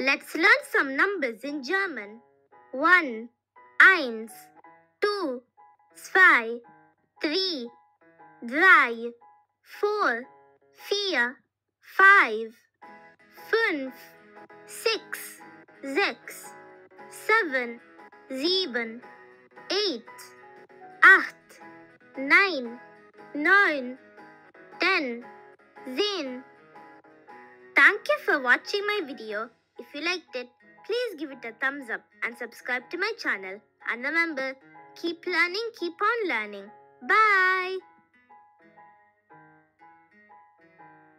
Let's learn some numbers in German. 1, 1, 2, 2, 3, 3, 4, 4, 5, 5, 6, 6, 7, 7, 8, 8, 9, 9, 10, 10. Thank you for watching my video. If you liked it, please give it a thumbs up and subscribe to my channel. And remember, keep learning, keep on learning. Bye.